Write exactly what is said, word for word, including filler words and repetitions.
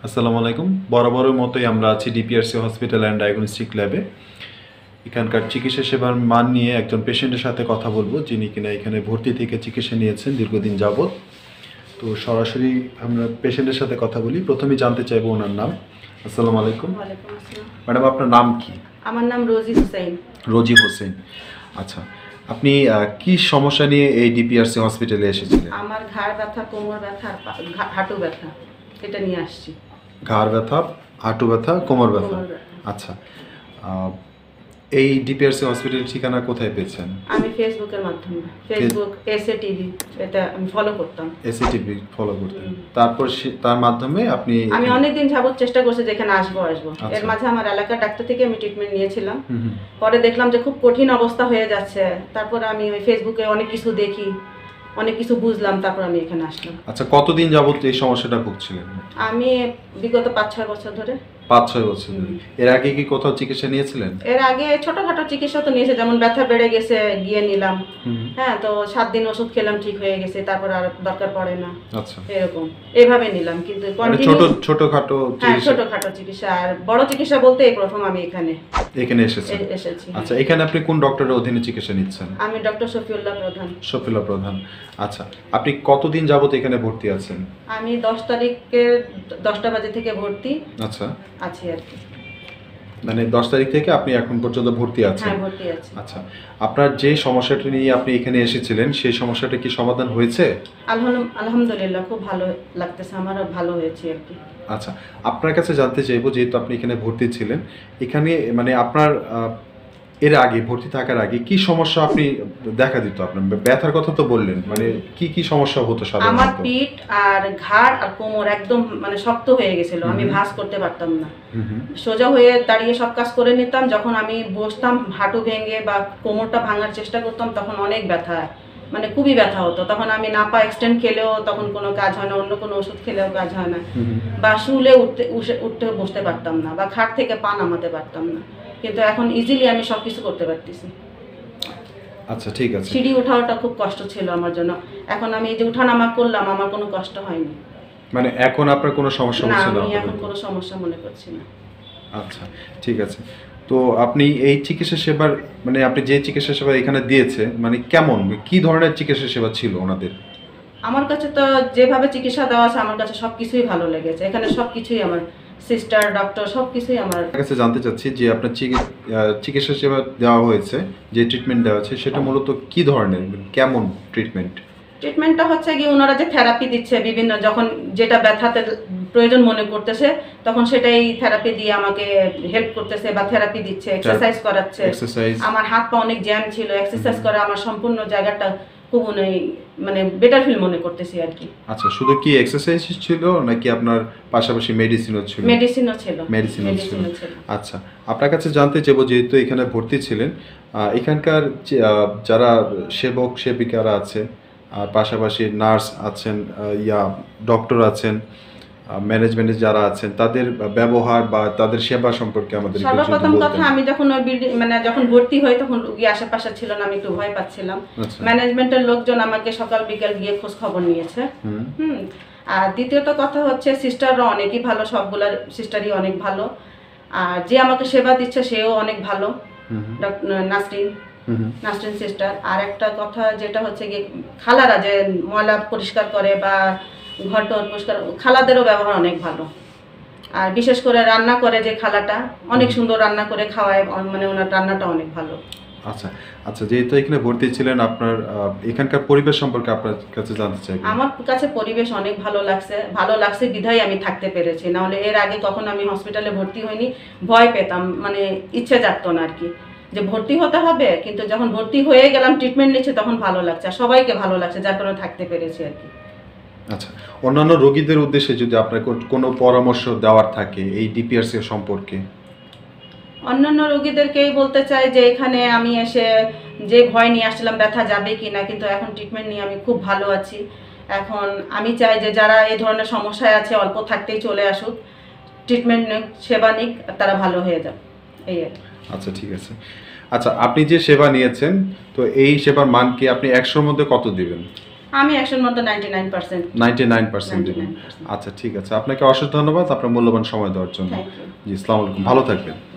আসসালামু আলাইকুম। বরাবরের মতোই আমরা আছি ডিপিআরসি হসপিটাল অ্যান্ড ডায়াগনস্টিক ল্যাবে। এখানকার চিকিৎসা সেবার মান নিয়ে একজন পেশেন্টের সাথে কথা বলবো, যিনি কিনা এখানে ভর্তি থেকে চিকিৎসা নিয়েছেন দীর্ঘদিন যাবৎ। তো সরাসরি আমরা পেশেন্টের সাথে কথা বলি। প্রথমেই জানতে চাইবো ওনার নাম। আসসালামু আলাইকুম। ওয়ালাইকুম আসসালাম। ম্যাডাম, আপনার নাম কি? আমার নাম রোজি হুসাইন। রোজি হোসেন। আচ্ছা, আপনি আহ, কি সমস্যা নিয়ে এই ডিপিআরসি হসপিটালে এসেছিলেন? আমার ঘাড় ব্যথা, কোমর ব্যথা, আর পা- ঘা- হাঁটু ব্যথা, এটা নিয়ে আসছি। ঘাড় ব্যথা, হাঁটু ব্যথা, কোমর ব্যথা। কোমর ব্যথা। আচ্ছা, আহ, এই ডিপিআরসি হসপিটালের ঠিকানা কোথায় পেয়েছেন? আমি ফেসবুকের মাধ্যমে, ফেসবুক এসএ টিভি, এটা আমি ফলো করতাম। এসিটিভি ফলো করতেন, তারপর সে- তার মাধ্যমে আপনি আমি অনেকদিন যাবত চেষ্টা করছি যে এখানে আসবো আসবো আচ্ছা। এর মাঝে আমার এলাকার ডাক্তার থেকে আমি ট্রিটমেন্ট নিয়েছিলাম। হুম হুম। পরে দেখলাম যে খুব কঠিন অবস্থা হয়ে যাচ্ছে। তারপর আমি ওই ফেসবুকে অনেক কিছু দেখি, অনেক কিছু বুঝলাম, তারপর আমি এখানে আসলাম। আচ্ছা, কতদিন যাবত এই সমস্যাটা ভুগছিলেন? আমি বিগত পাঁচ ছয় বছর ধরে। পাঁচ ছয় বছর ধরে। এর আগে কি কোথাও চিকিৎসা নিয়েছিলেন? এর আগে ছোটখাটো চিকিৎসা তো নিয়েছে, যেমন ব্যথা বেড়ে গেছে গিয়ে নিলাম। হুম। হ্যাঁ, তো সাত দিন ওষুধ খেলাম, ঠিক হয়ে গেছে, তারপর আর দরকার পড়ে না, আচ্ছা, এরকম এইভাবে নিলাম। কিন্তু মানে continue- ছোট ছোটখাটো হ্যাঁ, চিকিৎসা ছোটখাটো চিকিৎসা। আর বড় চিকিৎসা বলতে এই প্রথম আমি এখানে এখানে এসেছেন। এ- এসেছি। আচ্ছা, এখানে আপনি কোন ডক্টরের অধীনে চিকিৎসা নিচ্ছেন? আমি ডক্টর শফিউল্লাহ প্রধান। শফিলা প্রধান। আচ্ছা, আপনি কতদিন যাবত এখানে ভর্তি আছেন? আমি দশ তারিখের দশটা বাজে থেকে ভর্তি আচ্ছা, আছি আর কি। মানে দশ তারিখ থেকে আপনি এখন পর্যন্ত ভর্তি আছেন? হ্যাঁ, ভর্তি আছি। আচ্ছা, আপনার যে সমস্যাটা নিয়ে আপনি এখানে এসেছিলেন সেই সমস্যাটা কি সমাধান হয়েছে? আলহাম- আলহামদুলিল্লাহ, খুব ভালো লাগতেছে, আমারও ভালো হয়েছে আর কি। আচ্ছা, আপনার কাছে জানতে চাইবো, যেহেতু আপনি এখানে ভর্তি ছিলেন, এখানে মানে আপনার আহ, এর আগে ভর্তি থাকার আগে কি সমস্যা আপনি দেখা দিত? আপনার ব্যথার কথা তো বললেন, মানে কি কি সমস্যা হতো আমার সাধারণত? পিঠ আর ঘাড় আর কোমর একদম মানে শক্ত হয়ে গেছিল, আমি হুম। ভাঁজ করতে পারতাম না। হুম হুম। সোজা হয়ে দাঁড়িয়ে সব কাজ করে নিতাম। যখন আমি বসতাম, হাঁটু ভেঙে বা কোমরটা ভাঙার চেষ্টা করতাম, তখন অনেক ব্যথা, মানে খুবই ব্যথা হতো। তখন আমি নাপা এক্সটেন্ড খেলেও তখন কোনো কাজ হয় না, অন্য কোনো ওষুধ খেলেও কাজ হয় না। হুম হুম। বা শুলে উঠতে উঠে- উঠতে বসতে পারতাম না, বা খাট থেকে পা নামাতে পারতাম না। কিন্তু এখন ইজিলি আমি সব কিছু করতে পারতেছি। আচ্ছা, ঠিক আছে। সিঁড়ি ওঠাওটা খুব কষ্ট ছিল আমার জন্য, এখন আমি এই যে উঠানামা করলাম, আমার কোনো কষ্ট হয়নি। মানে এখন আপনার কোনো সমস্যা না, হচ্ছে না আমি এখন আপাতত? কোনো সমস্যা মনে করছি না। আচ্ছা, ঠিক আছে। তো আপনি এই চিকিৎসা সেবার মানে আপনি যে চিকিৎসা সেবা এখানে দিয়েছে, মানে কেমন, কি ধরনের চিকিৎসা সেবা ছিল ওনাদের? আমার কাছে তো যেভাবে চিকিৎসা দেওয়া আছে, আমার কাছে সব কিছুই ভালো লেগেছে। এখানে সব কিছুই, আমার সিস্টার, ডক্টর, সব কিছুই আমার। আপনার কাছে জানতে চাচ্ছি যে আপনার চিকি- আহ, চিকিৎসা সেবা দেওয়া হয়েছে, যে ট্রিটমেন্ট দেওয়া হয়েছে সেটা মূলত কি ধরনের, কেমন ট্রিটমেন্ট? ট্রিটমেন্টটা হচ্ছে কি, ওনারা যে থেরাপি দিচ্ছে বিভিন্ন, যখন যেটা ব্যথাতে প্রয়োজন মনে করতেছে, তখন সেটাই থেরাপি দিয়ে আমাকে হেল্প করতেছে, বা থেরাপি দিচ্ছে, এক্সারসাইজ করাচ্ছে। এক্সারসাইজ? আমার হাত পা অনেক জ্যাম ছিল, এক্সারসাইজ করে আমার সম্পূর্ণ জায়গাটা খুব উনি- মানে বেটার ফিল মনে করতেছি আর কি। আচ্ছা, শুধু কি এক্সারসাইজ ছিল নাকি আপনার পাশাপাশি মেডিসিনও ছিল? মেডিসিনও ছিল। মেডিসিনও ছিল। মেডিসিনও ছিল। আচ্ছা, আপনার কাছে জানতে চাইবো, যেহেতু এখানে ভর্তি ছিলেন, আহ, এখানকার যে, আহ, যারা সেবক সেবিকারা আছে, আর পাশাপাশি নার্স আছেন, আহ, ইয়া ডক্টর আছেন, ম্যানেজমেন্টে যারা আছেন, তাদের ব্যবহার বা তাদের সেবা সম্পর্কে আমাদের একটু যদি সর্বপ্রথম বলতেন। কথা, আমি যখন ওই বিল্ডিং মানে যখন ভর্তি হই, তখন রুগী আশেপাশে ছিল না, আমি একটু ভয় পাচ্ছিলাম। আচ্ছা। ম্যানেজমেন্টের লোকজন আমাকে সকাল বিকাল গিয়ে খোঁজ খবর নিয়েছে। হুম। হুম। আর দ্বিতীয়ত কথা হচ্ছে, সিস্টাররা অনেকই ভালো, সবগুলা সিস্টারই অনেক ভালো। আর যে আমাকে সেবা দিচ্ছে সেও অনেক ভালো, হুম হুম। ডক্টর নাসরিন, হুম হুম। নাসরিন সিস্টার। আর একটা কথা যেটা হচ্ছে গিয়ে, খালারা যে ময়লা পরিষ্কার করে বা ঘর টর পরিষ্কার, খালাদেরও ব্যবহার অনেক ভালো। আর বিশেষ করে রান্না করে যে খালাটা, অনেক সুন্দর রান্না করে খাওয়ায়, অন- মানে ওনার রান্নাটা অনেক ভালো। আচ্ছা আচ্ছা, যেহেতু এখানে ভর্তি ছিলেন, আপনার আহ, এখানকার পরিবেশ সম্পর্কে আপনার কাছে জানতে চাই। আমার কাছে পরিবেশ অনেক ভালো লাগছে, ভালো লাগছে বিধায় আমি থাকতে পেরেছি। নাহলে এর আগে কখন আমি হসপিটালে ভর্তি হইনি, ভয় পেতাম, মানে ইচ্ছে জাগতো না আর কি, যে ভর্তি হতে হবে। কিন্তু যখন ভর্তি হয়ে গেলাম, ট্রিটমেন্ট নিচ্ছে, তখন ভালো লাগছে, আর সবাইকে ভালো লাগছে, যার কারণে থাকতে পেরেছি আর কি। আচ্ছা, অন্যান্য রোগীদের উদ্দেশ্যে যদি আপনার কো- কোনো পরামর্শ দেওয়ার থাকে এই ডিপিআরসি সম্পর্কে? অন্যান্য রোগীদেরকেই বলতে চাই যে এখানে আমি এসে যে ভয় নিয়ে আসছিলাম ব্যথা যাবে কি না, কিন্তু এখন ট্রিটমেন্ট নিয়ে আমি খুব ভালো আছি। এখন আমি চাই যে যারা এই ধরনের সমস্যায় আছে, অল্প থাকতেই চলে আসুক, ট্রিটমেন্ট নিক, সেবা নিক, তারা ভালো হয়ে যাবে, এই আর কি। আচ্ছা, ঠিক আছে। আচ্ছা, আপনি যে সেবা নিয়েছেন, তো এই সেবার মান কি আপনি একশোর মধ্যে কত দিবেন? আমি একশোর মধ্যে ninety nine percent. Ninety nine percent দেবেন। আচ্ছা ঠিক আছে, আপনাকে অশেষ ধন্যবাদ আপনার মূল্যবান সময় দেওয়ার জন্য। Thank you. জি, আসসালামু আলাইকুম, ভালো থাকবেন।